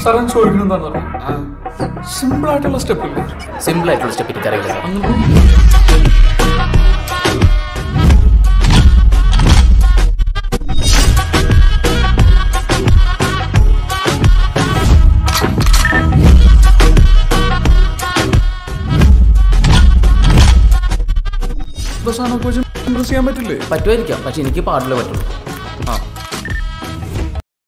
സാറേ ചോദിക്കുന്നത് എന്താണെന്ന് പറയാം. സിമ്പിൾ ആയിട്ടുള്ള സ്റ്റെപ്പ് ഇല്ലേ? സിമ്പിൾ ആയിട്ടുള്ള സ്റ്റെപ്പ് എനിക്കറിയില്ല. സാധനമൊക്കെ വെച്ച് ഇംപ്രസ് ചെയ്യാൻ പറ്റില്ലേ? പറ്റുമായിരിക്കാം, പക്ഷെ എനിക്ക് പാടില്ല പറ്റുള്ളൂ.